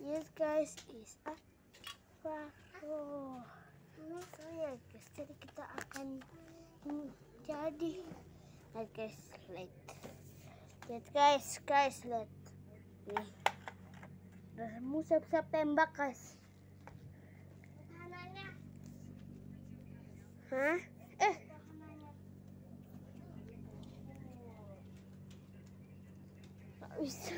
Yes guys, is a prank. So ya guys, jadi kita akan jadi guys, lihat guys, lihat nih, kamu siap-siap tembak guys. Hah? Nggak bisa.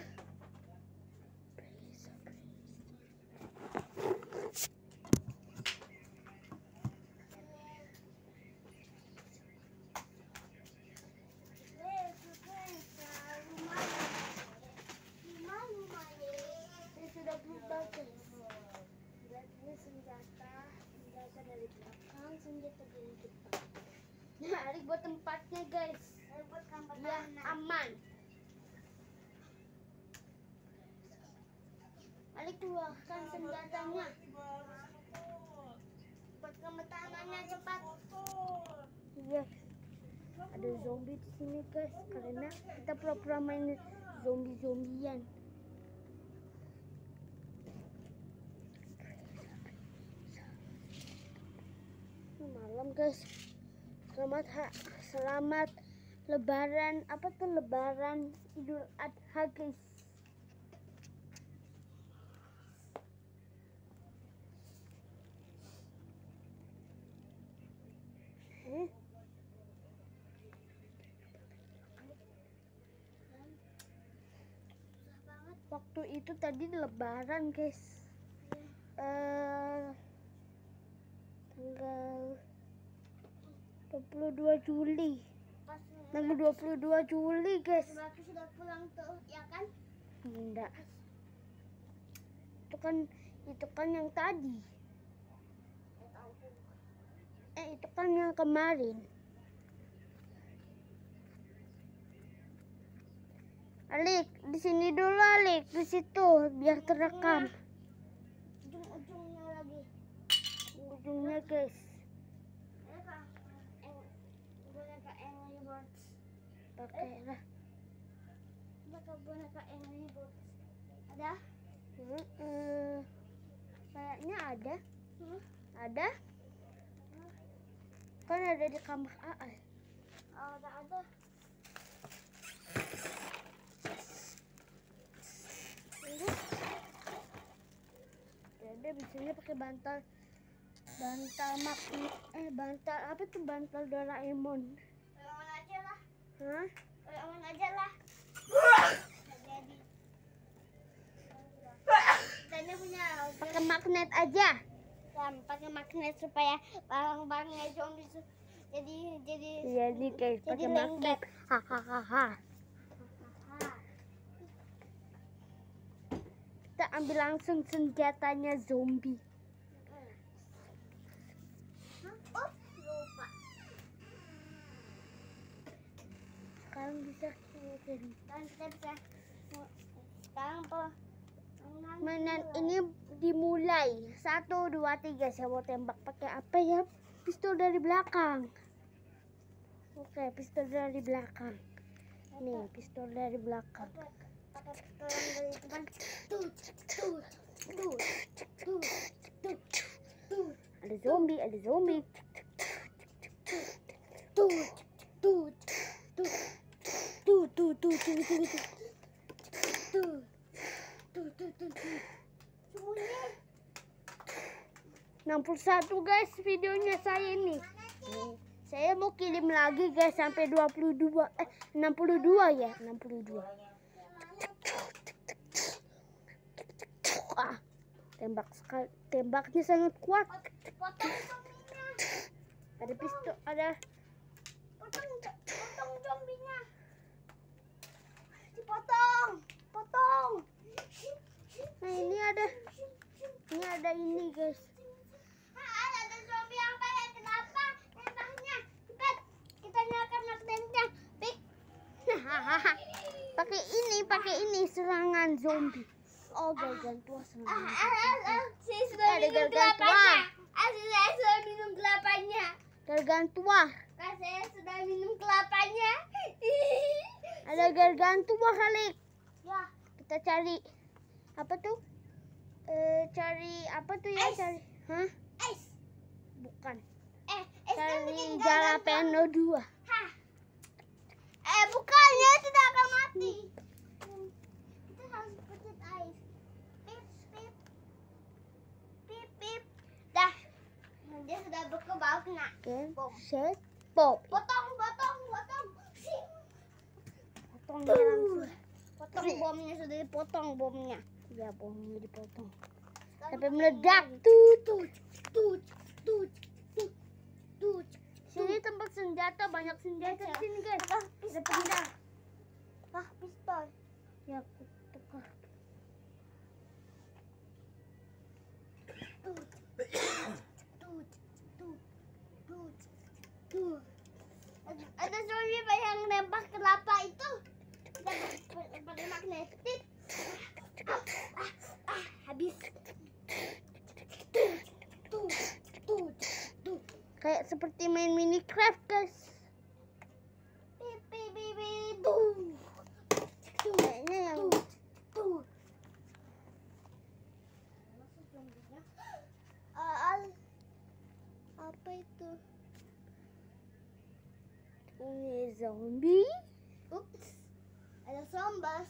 Sudah berubah guys. Ini senjata dari belakang, senjata dari depan. Nah, ini buat tempatnya guys. Biar aman. Alik keluarkan senjatanya. Buat tangannya cepat. Iya. Ada zombie di sini guys, karena kita pura-pura main zombie-zombian. Malam guys. Selamat Lebaran. Apa tuh Lebaran Idul Adha guys. Waktu itu tadi Lebaran guys. Tanggal 22 Juli. Tanggal 22 Juli guys. Berarti sudah pulang tuh, ya kan? Enggak. Itu kan yang tadi. Itu kan yang kemarin. Alik, di sini dulu Alik, di situ biar terekam. Ujung-ujungnya lagi. Ujungnya guys. Boneka Angry Birds. Pakailah. Boneka Angry Birds. Ada? Kayaknya ada. Ada? Kan ada di kamar AA. Oh, ada. Ada biasanya pakai bantal magnet. Bantal apa tuh, bantal Doraemon. Aman aja lah. Hah? Aman aja lah. Jadi. Tanya punya. Pakai magnet aja. Ya, pakai magnet supaya barang-barangnya zombie Jadi guys, pakai magnet. Hahaha. Kita ambil langsung senjatanya zombie. Oh, lupa. Sekarang bisa mainan ini dimulai. 1, 2, 3. Saya mau tembak pakai apa ya? Pistol dari belakang. Oke, pistol dari belakang. Nih, pistol dari belakang. Ada zombie. Semuanya 61 guys videonya saya ini. Saya mau kirim lagi guys sampai 62. 62 ya, 62. Tembaknya sangat kuat. potong zombinya. Ada pistol, ada Potong zombinya. Dipotong. nah ini ada ini guys. Ada zombie yang banyak. Kenapa tembaknya? Cepat, kita nyalakan magnetnya. Pik. Pakai ini serangan zombie. Oh, gargantua serangan. Saya sudah Ada minum gargantua. kelapanya. Saya sudah minum kelapanya. Gargantua. Saya sudah minum kelapanya. Ada gargantua kali. Ya, Kita cari apa tuh? Cari apa tuh ya? Es. Cari, hah? Es. Bukan. Es kan Cari bikin jalapeno 2. Hah. Bukannya tidak akan mati. Kita harus pencet ais. Pip, pip. Pip, pip. Dah. Dia sudah berkembang kena. Oke, set, pop. Potong, potong, potong. Sing. Potongnya langsung. Potong bomnya sudah dipotong bomnya. Ya, bomnya dipotong. Sekarang Sampai meledak. Tut. tut, tut, tut, tut, tut. Sini tempat senjata, banyak senjata di sini guys. Ah, Ada pedang. Pistol. Ya, aku tukar. Tut, tut, tut, tut, tut. Ada zombie yang nembak kelapa itu. Pakai magnet. Tit. Habis. Tut, tut, tut. Kayak seperti main Minecraft guys. Pip, pip, pip, pip. Boom. Kayaknya yang Tut. Apa itu? ini zombie. Ups. Ada sombas.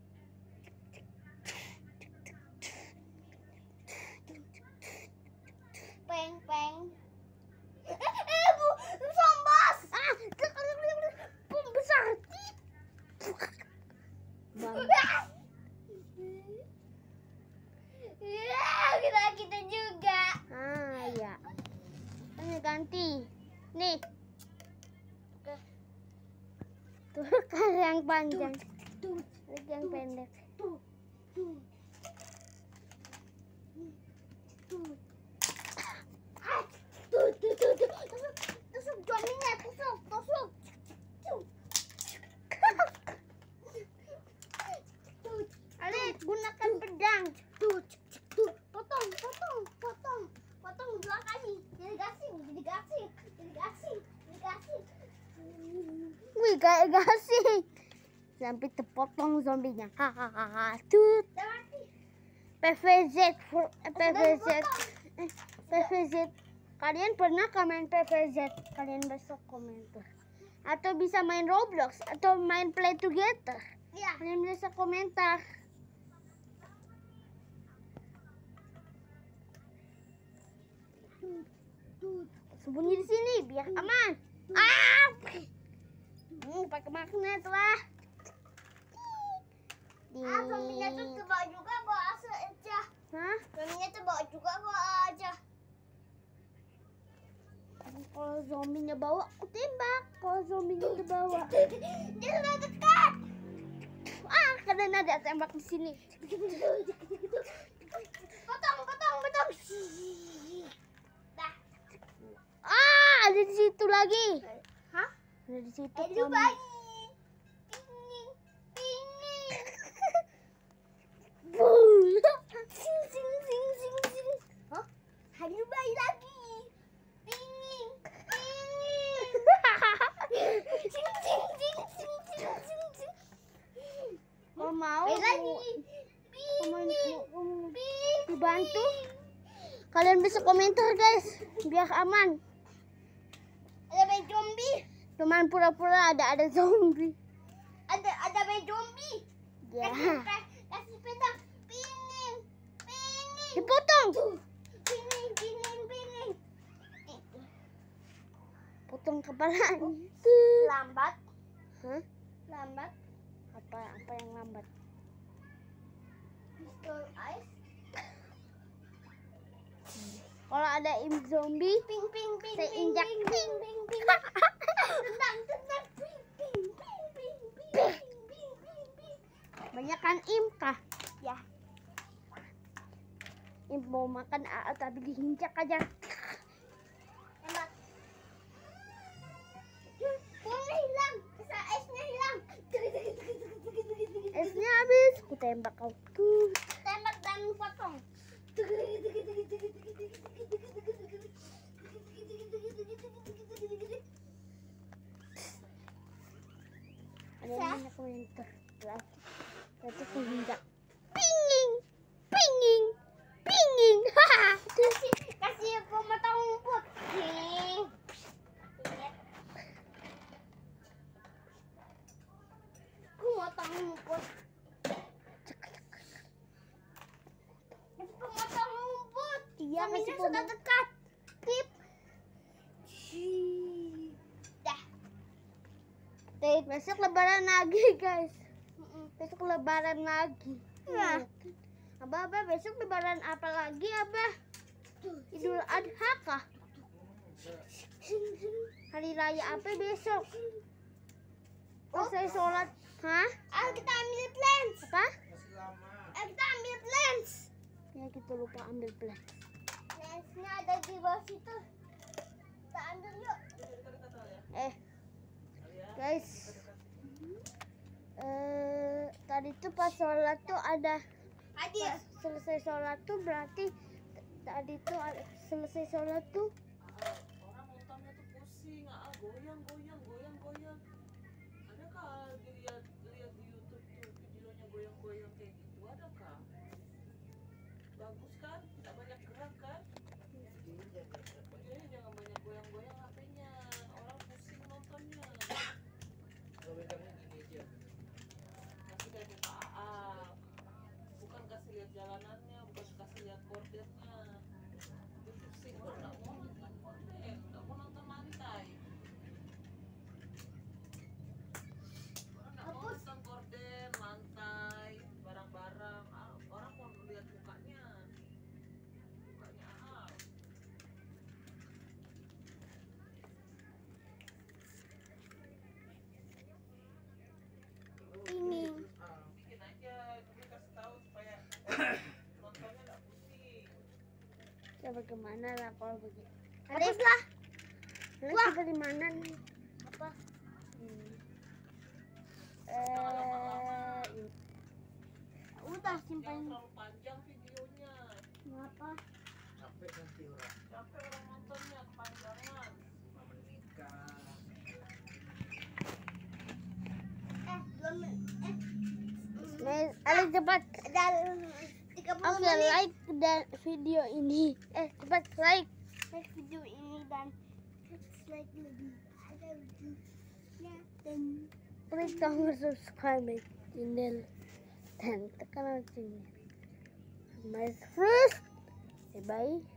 Peng, peng. Bu, sombas. Bom besar. Bam. Ya, kita juga. Ah ya. Ini ganti. Nih. Oke. Tuh kan yang panjang. Tut, Lagi yang pendek. tut, tut. Tut. Tusuk zombinya, tusuk. Tut. Alik, gunakan pedang. Tut. Potong. Potong 2 kali. Jadi gasing. Wih, kayak gasing. Sampai terpotong zombinya. Hahaha. Tut. Udah mati. PVZ. PVZ. dipotong. PVZ. Kalian pernah main PVZ? Kalian besok komentar. Atau bisa main Roblox atau main Play Together. Iya. Kalian bisa komentar. Tut. Sembunyi di sini biar aman. Ah! Pakai magnet lah. Zombinya tuh bawa juga bawa aja. Hah? Zombinya tuh bawa juga bawa aja. Kalau zombinya bawa, aku tembak. Kalau zombinya udah bawa. Dia sudah dekat. Ah, kalian ada tembak di sini. Potong. Dah. Ah, ada di situ lagi. Hah? Ada di situ. Ayo zombie. bayi. Pingin. Boom. Sing. Hah? Ayo bayi lagi. Pingin. Sing. Kalau mau, Bayi lagi. kamu dibantu. Kalian bisa komentar guys, biar aman. Ada bayi zombie. Cuman pura-pura ada zombie. Ada bayi zombie. Ya. Kasih pedang. Pingin. Dipotong. Pingin. Potong kepalanya. Lambat. Hah? Lambat. Apa yang lambat? Pistol ice. Kalau ada zombie, Ping. saya injak. Tendang. Ping. Banyakan kah? Ya. Mau makan tapi diinjak aja. Enak. Bomnya hilang. Esnya hilang. Esnya habis. Aku tembak kau. Tuh. Tembak dan potong. Ada yang banyak komentar. Berarti aku injak. Pinging. kasih sudah promo. dekat. Pip. Dah. Besok lebaran lagi guys. Besok lebaran lagi. Ya. Abah besok lebaran apa lagi Abah? Idul Adha kah? Hari raya apa besok? Oh, saya sholat. Hah? Ayo kita ambil lens. Apa? Ayo kita ambil lens. Ya kita lupa ambil plan. Lensnya ada di bawah situ. Kita ambil yuk. Guys. Tadi tuh pas sholat tuh ada. Adik. Selesai sholat tuh berarti tadi tuh selesai sholat tuh Orang nontonnya tuh pusing, goyang. Adakah lihat di YouTube tuh videonya goyang-goyang kayak gitu? Adakah? Bagus kan? Tidak banyak gerak kan? Videonya jangan banyak goyang-goyang HP-nya. Orang pusing nontonnya. Kasih kayak bukaan. Bukan kasih lihat jalanannya, bukan kasih lihat kordernya. Itu pusing. Orang nggak mau nonton korder, nggak mau nonton lantai. Orang nggak mau nonton gorden, lantai, barang-barang. Orang mau lihat mukanya. Mukanya Ini. bikin aja, dulu kasih tahu supaya nontonnya nggak pusing. ya bagaimana lah kalau begitu. Habis lah. Wah, dari mana nih? Apa? Ini. Udah Yang simpan. terlalu panjang videonya. Apa? Capek orang nontonnya kepanjangan. Belum. Ayo cepat. Ada 30 Oke, menit. like dan video ini. Cepat like. Like video ini dan like lebih ada videonya dan Klik tombol subscribe channel dan tekan loncengnya. My first. Bye bye.